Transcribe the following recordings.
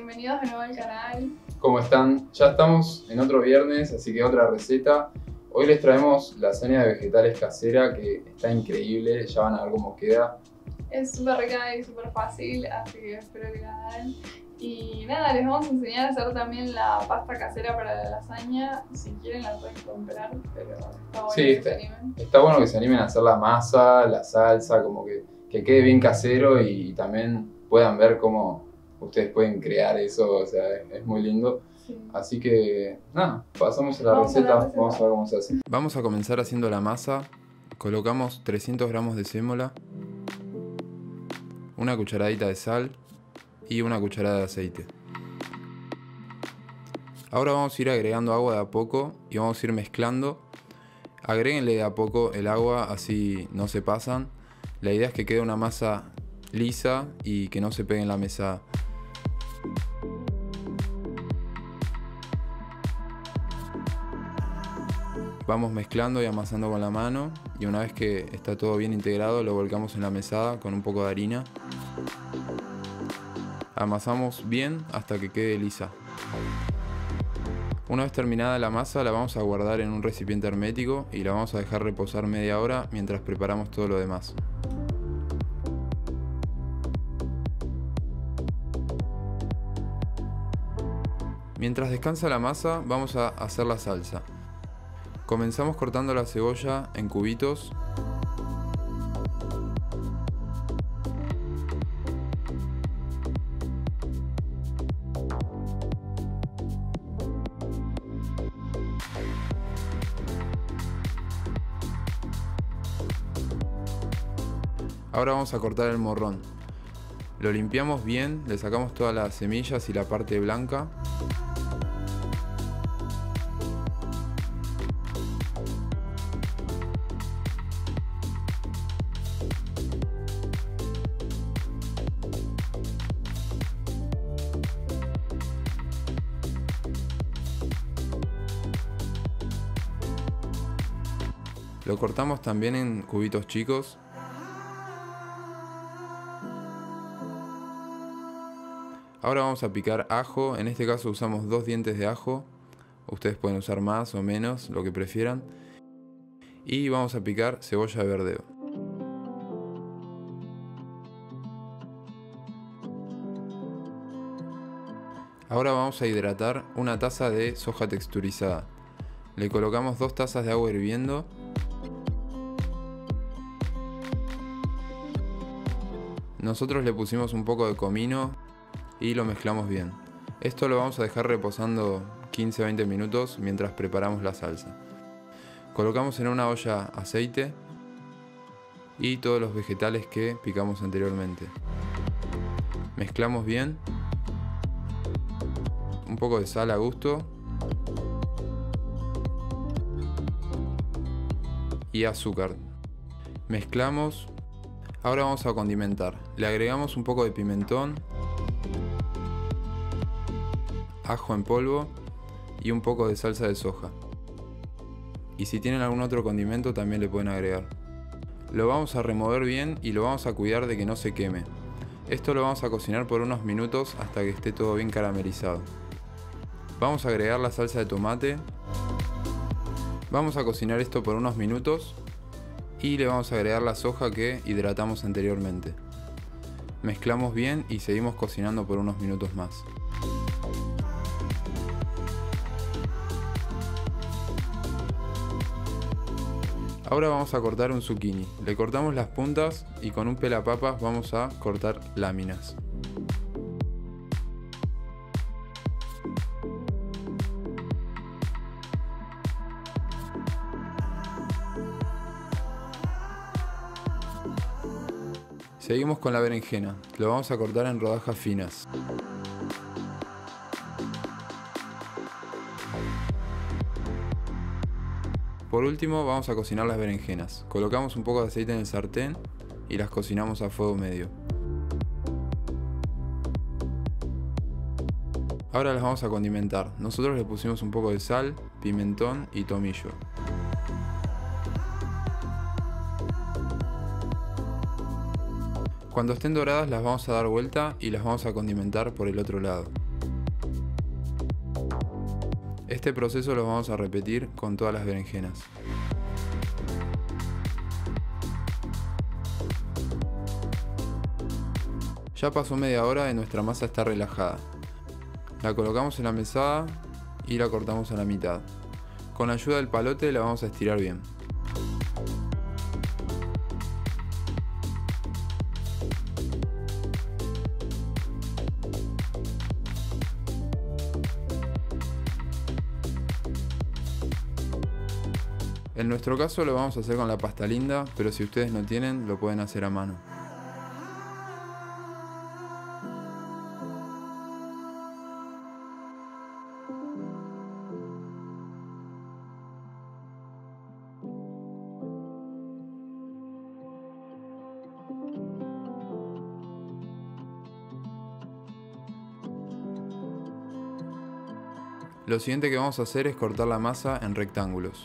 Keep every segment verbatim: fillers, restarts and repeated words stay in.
bienvenidos de nuevo al canal. ¿Cómo están? Ya estamos en otro viernes, así que otra receta. Hoy les traemos lasaña de vegetales casera, que está increíble, ya van a ver cómo queda. Es súper rica y súper fácil, así que espero que la hagan. Y nada, les vamos a enseñar a hacer también la pasta casera para la lasaña. Si quieren la pueden comprar, pero está bueno Sí, que está, se animen. está bueno que se animen a hacer la masa, la salsa, como que, que quede bien casero y también puedan ver cómo ustedes pueden crear eso, o sea, es, es muy lindo. Sí. Así que, nada, pasamos a la, Vamos a la receta, receta. vamos a ver cómo se hace. Vamos a comenzar haciendo la masa. Colocamos trescientos gramos de sémola, una cucharadita de sal y una cucharada de aceite. Ahora vamos a ir agregando agua de a poco y vamos a ir mezclando. Agréguenle de a poco el agua, así no se pasan. La idea es que quede una masa lisa y que no se pegue en la mesada. Vamos mezclando y amasando con la mano, y una vez que está todo bien integrado lo volcamos en la mesada con un poco de harina. Amasamos bien hasta que quede lisa. Una vez terminada la masa la vamos a guardar en un recipiente hermético y la vamos a dejar reposar media hora mientras preparamos todo lo demás. Mientras descansa la masa vamos a hacer la salsa. Comenzamos cortando la cebolla en cubitos. Ahora vamos a cortar el morrón. Lo limpiamos bien, le sacamos todas las semillas y la parte blanca. Lo cortamos también en cubitos chicos. Ahora vamos a picar ajo, en este caso usamos dos dientes de ajo. Ustedes pueden usar más o menos, lo que prefieran. Y vamos a picar cebolla de verdeo. Ahora vamos a hidratar una taza de soja texturizada. Le colocamos dos tazas de agua hirviendo. Nosotros le pusimos un poco de comino y lo mezclamos bien. Esto lo vamos a dejar reposando quince a veinte minutos mientras preparamos la salsa. Colocamos en una olla aceite y todos los vegetales que picamos anteriormente. Mezclamos bien. Un poco de sal a gusto. Y azúcar. Mezclamos. Ahora vamos a condimentar. Le agregamos un poco de pimentón, ajo en polvo y un poco de salsa de soja. Y si tienen algún otro condimento también le pueden agregar. Lo vamos a remover bien y lo vamos a cuidar de que no se queme. Esto lo vamos a cocinar por unos minutos hasta que esté todo bien caramelizado. Vamos a agregar la salsa de tomate. Vamos a cocinar esto por unos minutos y le vamos a agregar la soja que hidratamos anteriormente. Mezclamos bien y seguimos cocinando por unos minutos más. Ahora vamos a cortar un zucchini. Le cortamos las puntas y con un pelapapas vamos a cortar láminas. Seguimos con la berenjena. Lo vamos a cortar en rodajas finas. Por último vamos a cocinar las berenjenas. Colocamos un poco de aceite en el sartén y las cocinamos a fuego medio. Ahora las vamos a condimentar. Nosotros le pusimos un poco de sal, pimentón y tomillo. Cuando estén doradas las vamos a dar vuelta y las vamos a condimentar por el otro lado. Este proceso lo vamos a repetir con todas las berenjenas. Ya pasó media hora y nuestra masa está relajada. La colocamos en la mesada y la cortamos a la mitad. Con la ayuda del palote la vamos a estirar bien. En nuestro caso lo vamos a hacer con la pasta linda, pero si ustedes no tienen, lo pueden hacer a mano. Lo siguiente que vamos a hacer es cortar la masa en rectángulos.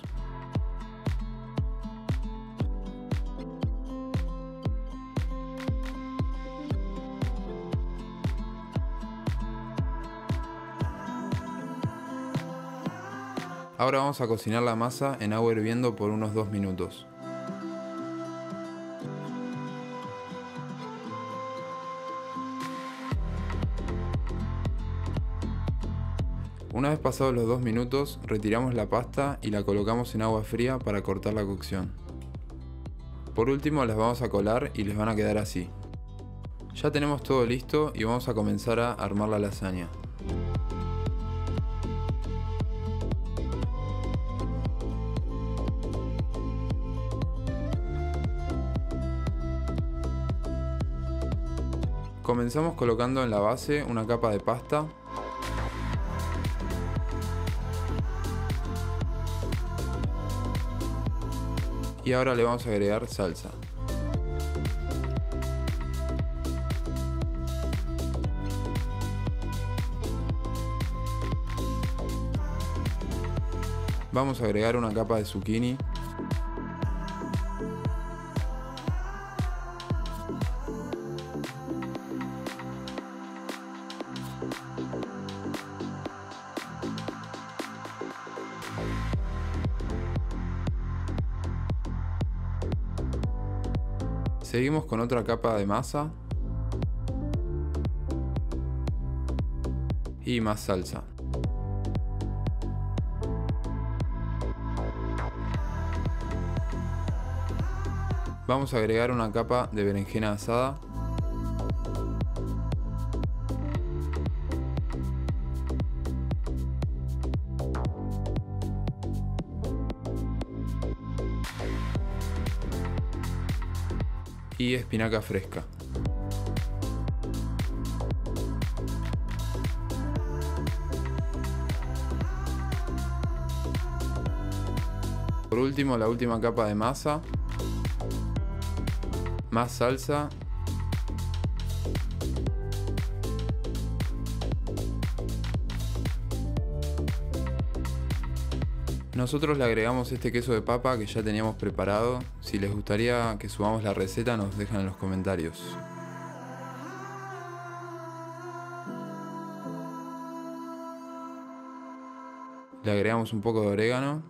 Ahora vamos a cocinar la masa en agua hirviendo por unos dos minutos. Una vez pasados los dos minutos, retiramos la pasta y la colocamos en agua fría para cortar la cocción. Por último las vamos a colar y les van a quedar así. Ya tenemos todo listo y vamos a comenzar a armar la lasaña. Comenzamos colocando en la base una capa de pasta. Y ahora le vamos a agregar salsa. Vamos a agregar una capa de zucchini. Seguimos con otra capa de masa y más salsa. Vamos a agregar una capa de berenjena asada. Y espinaca fresca. Por último, la última capa de masa, más salsa Nosotros le agregamos este queso de papa que ya teníamos preparado. Si les gustaría que subamos la receta, nos dejan en los comentarios. Le agregamos un poco de orégano.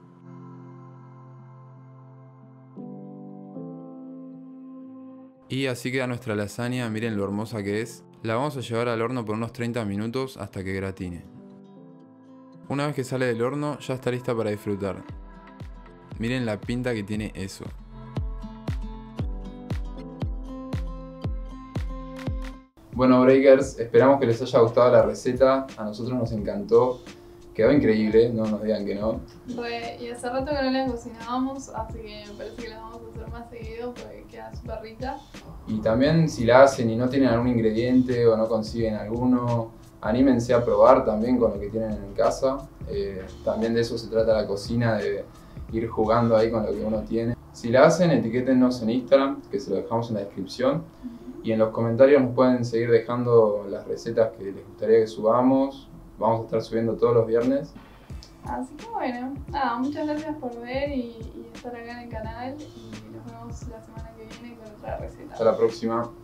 Y así queda nuestra lasaña, miren lo hermosa que es. La vamos a llevar al horno por unos treinta minutos hasta que gratine. Una vez que sale del horno ya está lista para disfrutar. Miren la pinta que tiene eso. Bueno, Breakers, esperamos que les haya gustado la receta. A nosotros nos encantó. Quedó increíble, no nos digan que no. Re, y hace rato que no la cocinábamos, así que me parece que la vamos a hacer más seguido porque queda súper rica. Y también si la hacen y no tienen algún ingrediente o no consiguen alguno, anímense a probar también con lo que tienen en casa. Eh, también de eso se trata la cocina, de ir jugando ahí con lo que uno tiene. Si la hacen, etiquétennos en Instagram, que se lo dejamos en la descripción. Uh-huh. Y en los comentarios nos pueden seguir dejando las recetas que les gustaría que subamos. Vamos a estar subiendo todos los viernes. Así que bueno, nada, muchas gracias por ver y, y estar acá en el canal. Y nos vemos la semana que viene con otra receta. Hasta la próxima.